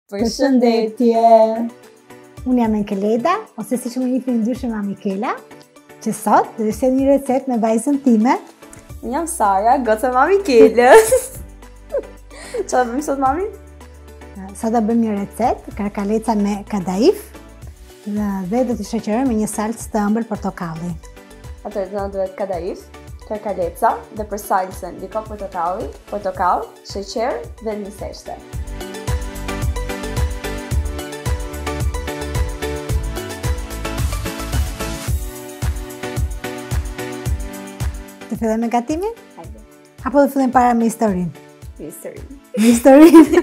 Përshëndetje! Unë jam Enkeleda, ose si që më njihni ndryshe ma Mikela, që sot do të sjell një recetë me vajzën time. Unë jam Sara, goca ma Mikelës. Çfarë bëjmë sot, mami? Sot do bëjmë një recetë, karkaleca me kadaif, dhe do t'i shoqërojmë me një salcë të ëmbël portokalli. Atëherë do na duhet kadaif, karkaleca dhe për salcën liko portokall, sheqer dhe një seshte. Të fillojmë me gatimin? Hajde. Apo do fillim para me historinë? Historinë.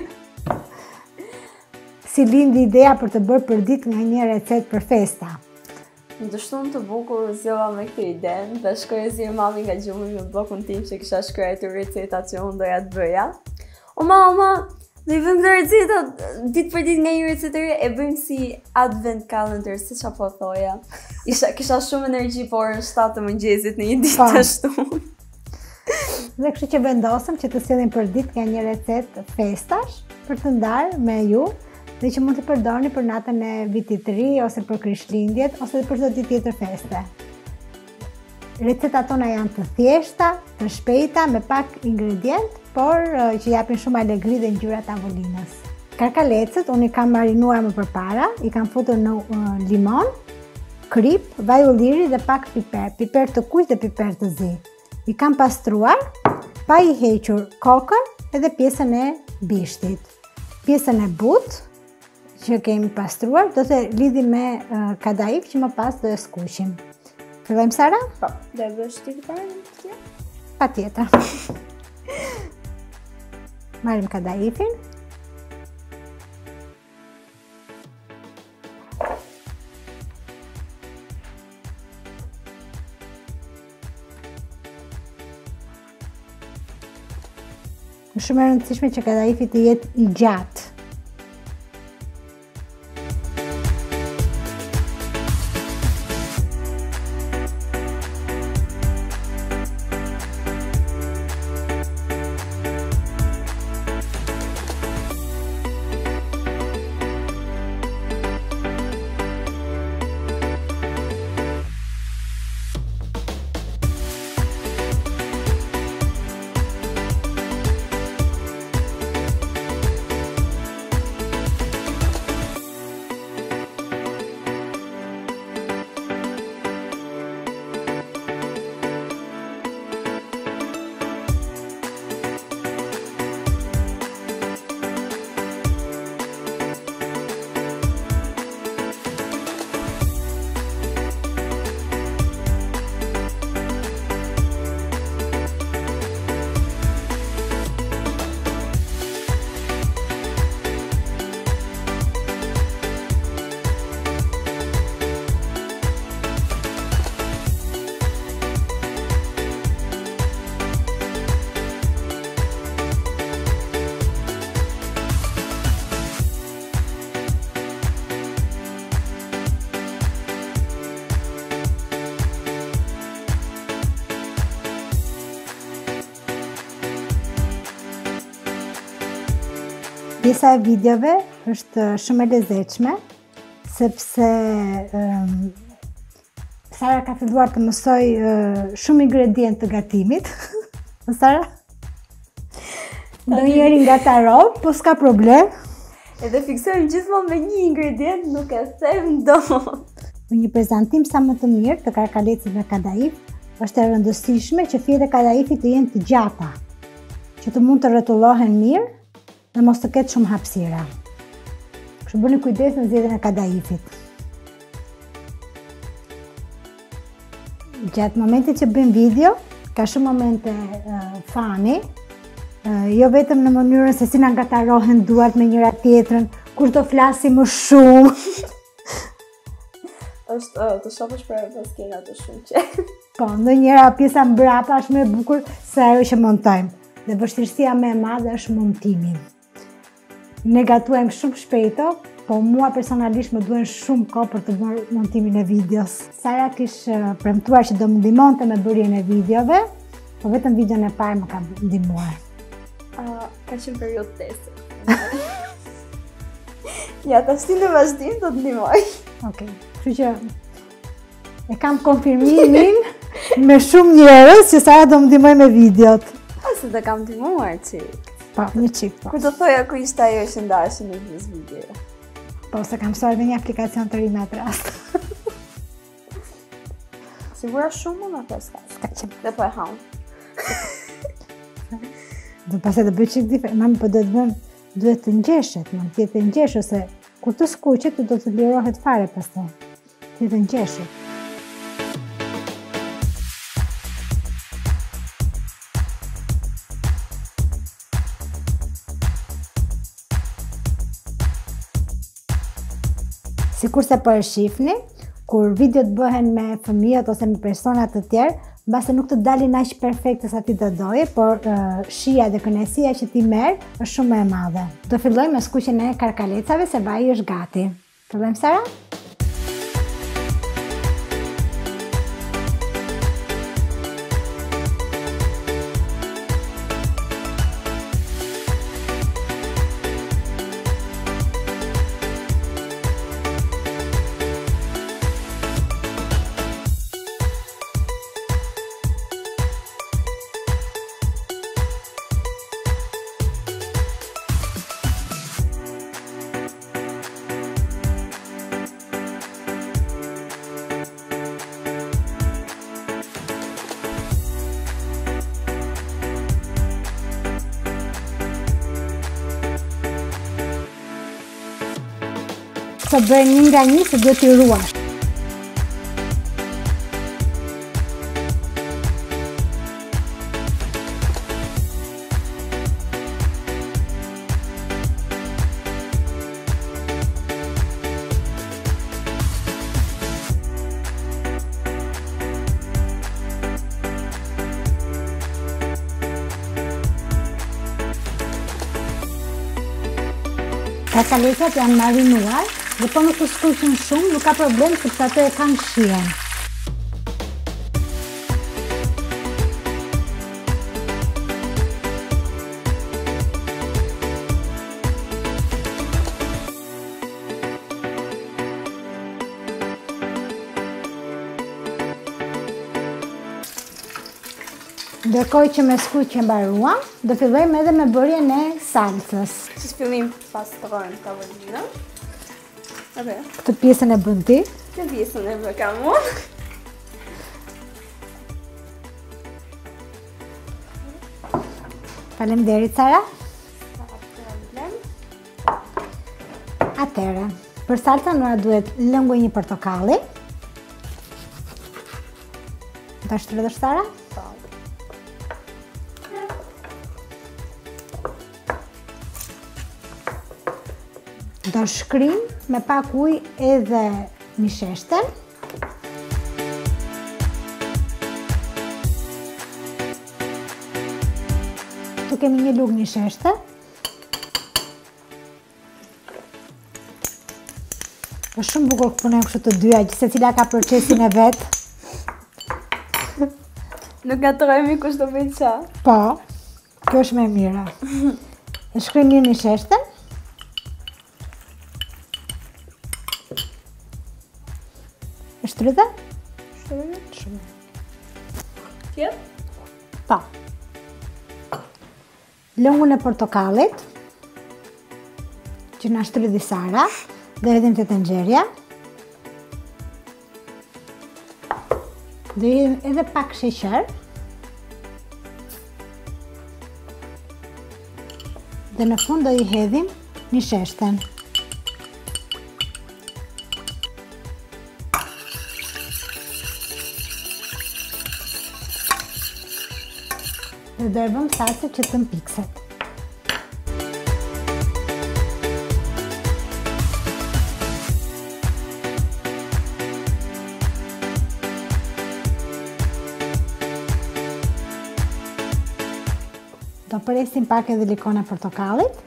Si lindi ideja për të bërë përdit nga një recetë për festa? Në të shtunë të bukur zjova me këtë idenë dhe shkoj e zirë mami nga gjumi me blokun tim që kisha shkruar të recetat që unë doja të bëja. O ma, do i vëmë këtë recetat ditë për ditë nga një recetë e re, e bëjmë si advent calendar, si që po thoja. Kisha shumë energji, por në 7 të mëngjesit në një ditë të shtunë. Dhe kështu që vendosëm që të sjellim përdit nga një recetë festash për të ndarë me ju, dhe që mund të përdorni për natën e vitit të ri, ose për Krishtlindjet, ose për çdo ditë tjetër feste. Recetat tona janë të thjeshta, të shpejta, me pak ingredient, por që japin shumë alegri dhe ngjyra tavolinës. Karkalecët unë i kam marinuar më përpara, i kam futur në limon, krip, vaj ulliri dhe pak piper të kuq dhe piper të zi. I kam pastruar, pa i hequr kokën edhe pjesën e bishtit. Pjesën e butë që kemi pastruar do të lidhim me kadaif që më pas do e skuqim. Fillojmë, Sara? Po, dhe bësh ti parën tjetër? Patjetër. Marrim kadaifin. Është shumë e rëndësishme që kadaifi të jetë i gjatë. Pjesa e videove është shumë e lezetshme, sepse Sara ka filluar të mësoj shumë ingredient të gatimit. Sara? Ndonjëherë ngataron, po s'ka problem. Edhe fiksojmë gjithmonë me një ingredient, nuk e them dot. Në një prezantim sa më të mirë të karkalecit me kadaif, është e rëndësishme që fije e kadaifit të jenë të gjata, që të mund të rrotullohen mirë dhe mos të ketë shumë hapësira. Kështu bëni kujdes në zgjedhjen e kadaifit. Gjatë momentit që bëjmë video, ka shumë momente fani, jo vetëm në mënyrën se si na ngatarohen duart me njëra tjetrën, kush do flasi më shumë. Është të shohësh për skena të shumë që. Po, ndonjëra pjesa mbrapa është më e bukur se ajo që montojmë. Dhe vështirësia më e madhe është montimi. Ne gatuajmë shumë shpejto, po mua personalisht më duhen shumë kohë për të bërë montimin e videos. Sara kishte premtuar që do më ndihmonte me bërjen e videove, po vetëm videon e parë më ka ndihmuar. Ka qenë periudhë testi. Ja, ta shti në vazhdim do të ndihmoj. Okej. Kështu që e kam konfirmimin me shumë njerëz që Sara do më ndihmoj me videot. Se të kam ndihmuar çik. Po, një çik po. Kur do thoja ku ishte ajo që ndashën në gjithë video. Po, se kam mësuar edhe një aplikacion të ri me atë rast. Sigura shumë më të Ska që. Dhe po e haun. Do pastaj të bëj çik diferencë, mami po duhet të ngjeshet, mund të jetë ngjeshur se kur të skuqet do të lirohet fare pastaj. Të jetë ngjeshur. Sikurse po e shihni, kur videot bëhen me fëmijët ose me persona të tjerë, mbase nuk të dalin aq perfekte sa ti do doje, por shija dhe kënaqësia që ti merr është shumë më e madhe. Do fillojmë me skuqjen e karkalecave se vaji është gati. Fillojmë, Sara? Të bëjmë një nga një se duhet t'i ruash. Karkalecat janë marinuar dhe po nuk të skuqen shumë, nuk ka problem sepse ato e kanë shijen. Ndërkohë që me skuqjen mbaruam, do fillojmë edhe me bërjen e salsës. Që fillim pastrojmë tavolinën. Këtë pjesën e bën ti? Këtë pjesën e bë kam unë. Faleminderit, Sara. Atëherë, për salsa na duhet lëngu një portokalli. Ta shtrydhësh, Sara? Do shkrim me pak ujë edhe misheshten. Tu kemi një lugë misheshte. Është shumë bukur që punojmë kështu të dyja, që secila ka procesin e vet. Nuk gatrohemi kush do bëj ça. Po, kjo është më e mira. E shkrim mirë misheshten. Shtrydhe? Shtrydhe? Shumë. Tjetë? Po. Lëngun e portokallit, që na shtrydhi Sara, dhe hedhim te tenxherja. Dhe edhe pak sheqer. Dhe në fund do i hedhim misheshten. Dhe do e bëm salsë që të mpikset. Do presim pak edhe likon e portokallit.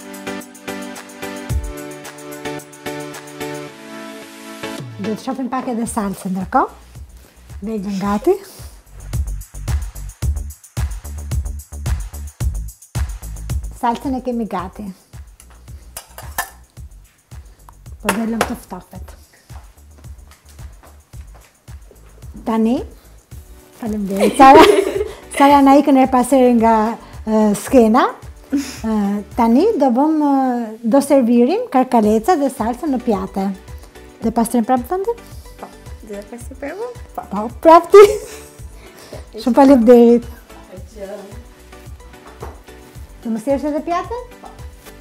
Do të shohim pak edhe salsën ndërkohë. Vegën gati. Salsën e kemi gati. po dhe lëm të ftofet. Tani, faleminderit Sara na ikën her pas here nga skena. Tani do servirim karkaleca dhe salsa në pjate. Dhe pastrim prapë vendin? Po, dhe pastrim prapë? Po, prapë ti. Shumë faleminderit. Do më sjellësh edhe pjatën? Po.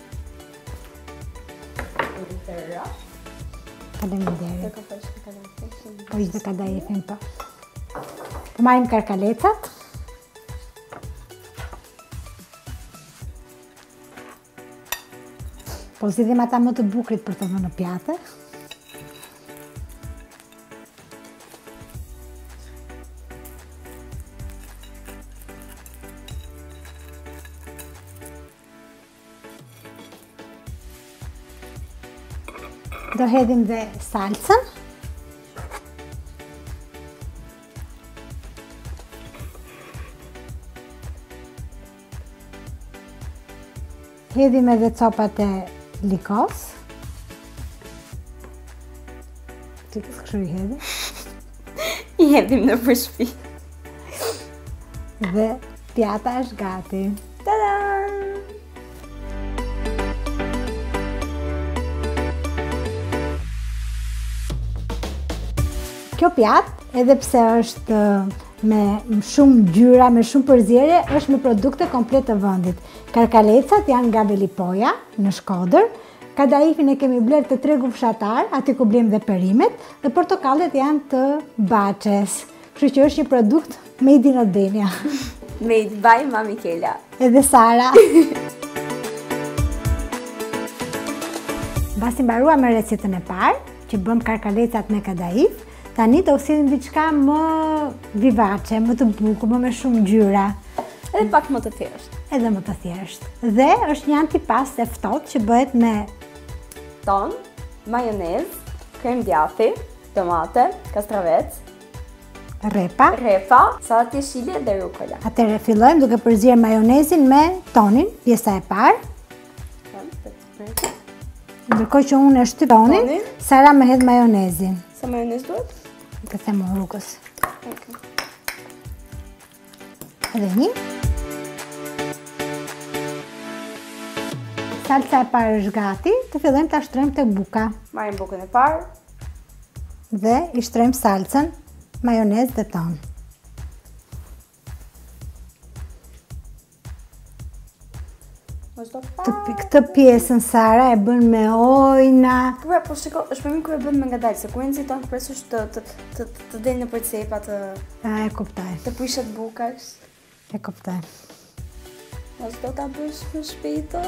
Faleminderit. Po ishte kadajefin, po. Po marrim karkalecat. Po zgjidhim ata më të bukurit për të vënë në pjatë. Do hedhim dhe salsën. Hedhim edhe copat e likos. Ti kështu i hedhim. I hedhim në përshpi. Dhe pjata është gati. Tada! Kjo pjatë, edhe pse është me shumë ngjyra, me shumë përzierje, është me produkte komplet të vendit. Karkalecat janë nga Velipoja, në Shkodër. Kadajifin e kemi bler të tregu fshatar, aty ku blejmë dhe perimet, dhe portokallet janë të Baçes. Kështu që është një produkt made in Albania. Made by Mami Kela. Edhe Sara. Mbasi mbaruam me recetën e parë, që bëm karkalecat me kadajif, tani do usillim diçka më vivace, më të bukur, më me shumë ngjyra. Edhe pak më të thjeshtë. Edhe më të thjeshtë. Dhe është një antipaste ftohtë që bëhet me ton, majonez, krem djathi, tomate, kastravec, rrepa, salatë jeshile dhe rukola. Atëherë fillojmë duke përzier majonezin me tonin, pjesa e parë. Ndërkohë që unë e shtyp tonin, Sara më hedh majonezin. Sa majonez duhet? Të them rrugës. Okay. Edhe një. Salsa e parë është gati, të fillojmë ta shtrojmë tek buka. Marrim bukën e parë. Dhe i shtrojmë salsën, majonez dhe ton. Këtë pjesën Sara e bën me ojna. Po shiko, është më mirë kur e bën me ngadalë, se kur e nxiton presush të del në përcepa të... E kuptoj. Të prishet bukash. E kuptoj. Mos do ta bësh më shpejtë.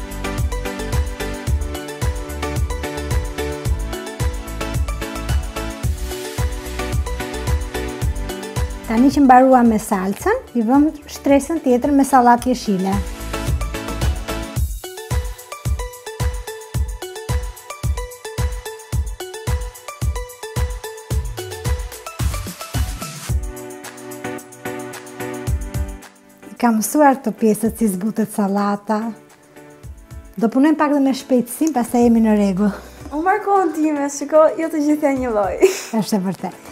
Tani që mbaruam me salsën, i vëmë shtresën tjetër me sallatë jeshile. Kam mësuar të pjesët si zbutet sallata. Do punojmë pak dhe me shpejtësim, pastaj jemi në rregull. U marr kohën time, shiko, jo të gjithë janë një lloj. Është e vërtetë.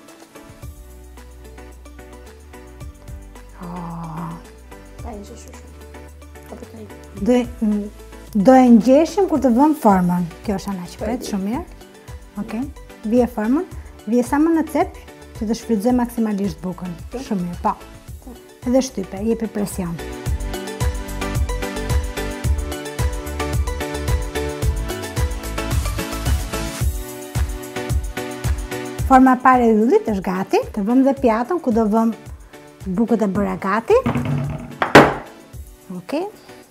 Do e ngjeshim kur të vëmë formën. Kjo është ana që pret shumë mirë. Okej. Vije formën, vije sa më në cep që të shfrytëzoj maksimalisht bukën. Shumë mirë, po. Edhe shtype, jepi presion. Forma e parë e yllit është gati. Të vëmë dhe pjatën ku do vëmë bukët e bëra gati. Okej.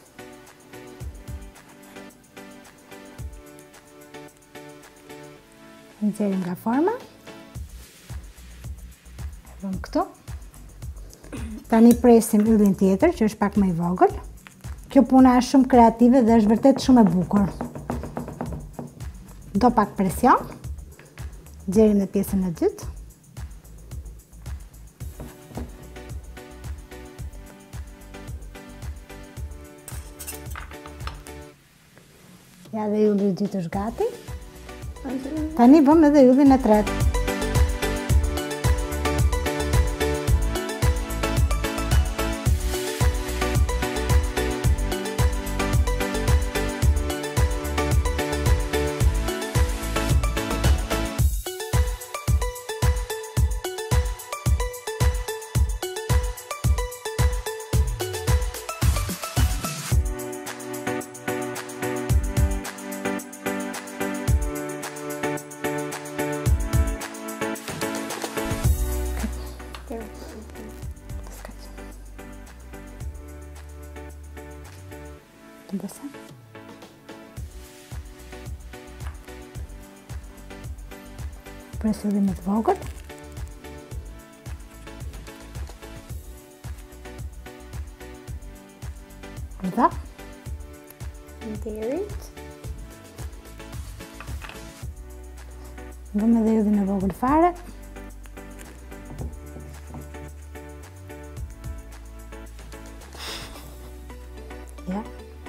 Nxjerrim nga forma. E vëmë këtu. Tani presim yllin tjetër, që është pak më i vogël. Kjo puna është shumë kreative dhe është vërtet shumë e bukur. Do pak presion. Nxjerrim në pjesën e dytë. Ja, dhe ylli i dytë është gati. Tani bëm edhe yllin e tretë. Të bësa. Pres yllin të vogël. Rëdha. Derit. Vëm edhe yllin e vogël fare. Ja.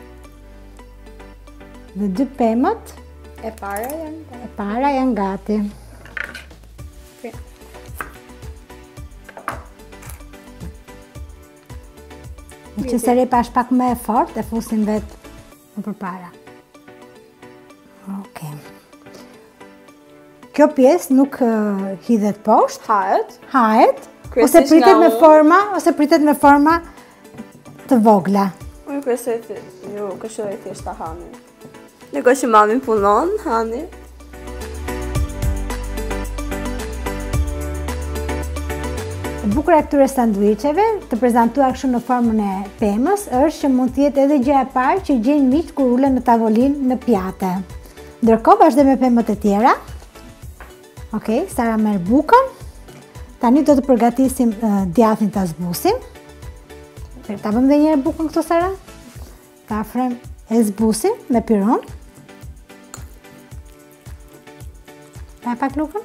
Dhe 2 pemët E para janë gati. Në që serepa është pak më e fortë, e fusim vetë më përpara. Ok. Kjo pjesë nuk hidhet poshtë, hahet, ose pritet me forma të vogla. Unë këshilloj thjesht ta hani. Në kohë që mami punon, hani. E bukur e këtyre sanduiqeve, të prezantuar kështu në formën e pemës, është që mund të jetë edhe gjëja e parë që gjejnë miqt kur ulen në tavolinë në pjatë. Ndërkohë vazhdoj me pemët e tjera. Okej, Sara merr bukën. Tani do të përgatisim djathin ta zbusim. Ta bëm edhe një herë bukën këtu, Sara. Ta afrojmë e zbusim me piron. Pa pak lukën.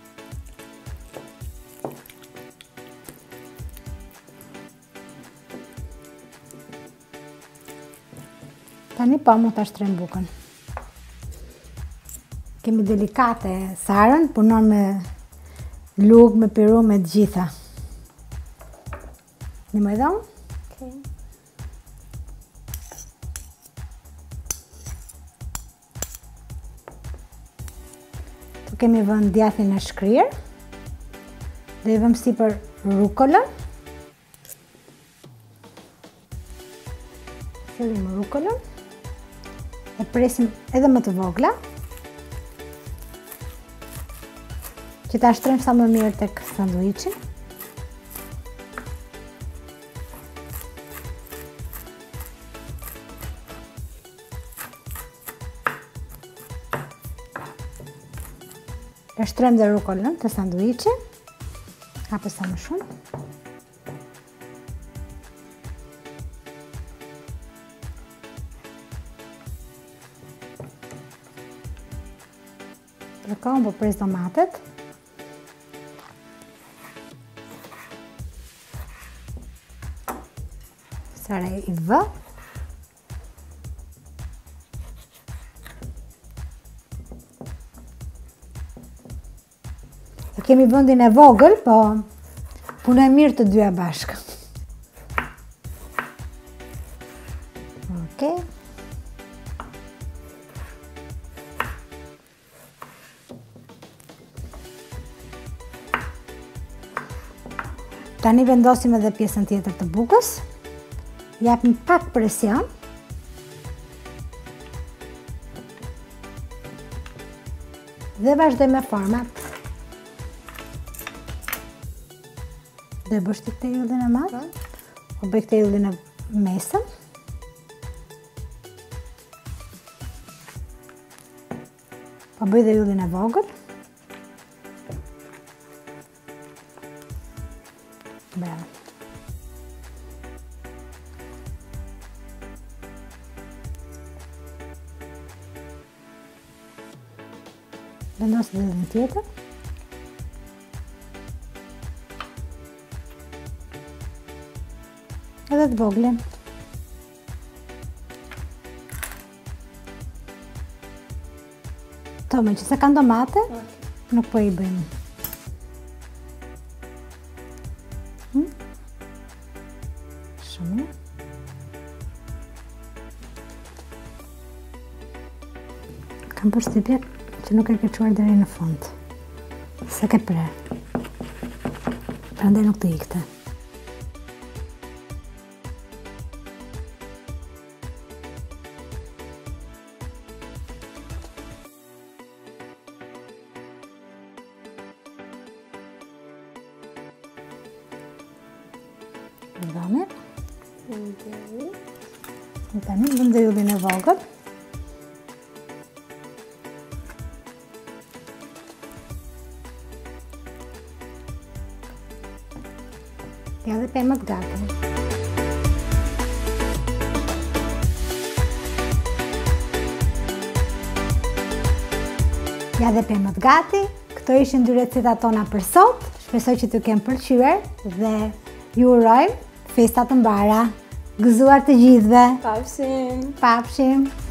Tani po mund ta shtrojmë bukën. Kemi delikate Sarën, punon me lugë, me piru, me të gjitha. Ndihmoj dhomë? Okay. Tu kemi vënë djathin e shkrirë. Dhe i vëmë sipër rukolën. Fillim rukolën. E presim edhe më të vogla. Që ta shtrojmë sa më mirë tek sanduiçi. E shtrojmë dhe rukolën të sanduiçi. Hapë sa më shumë. Ndërkohë po pres domatet. Sara i vë. E kemi vendin e vogël, po punojmë mirë të dyja bashkë. Okej. Tani vendosim edhe pjesën tjetër të bukës. Japim pak presion. Dhe vazhdoj me format. Dhe bësh të këtë yllin e madh, o bëj këtë yllin e mesëm. Po bëj dhe yllin e vogël. Bravo. Vendos dhe yllin tjetër. Edhe të voglin. Këto me që se kanë domate, nuk po i bëjmë. Shumë mirë. Kam përshtypjen që nuk e ke çuar deri në fund. Se ke prerë. Prandaj nuk të ikte. Vërdame. Tani vëmë ullin e vogël. Ja dhe pemët gati. Ja dhe pemët gati. Këto ishin 2 recetat tona për sot. Shpresoj që t'ju kemë pëlqyer dhe ju urojmë festa të mbara. Gëzuar të gjithëve. Pafshim. Pafshim.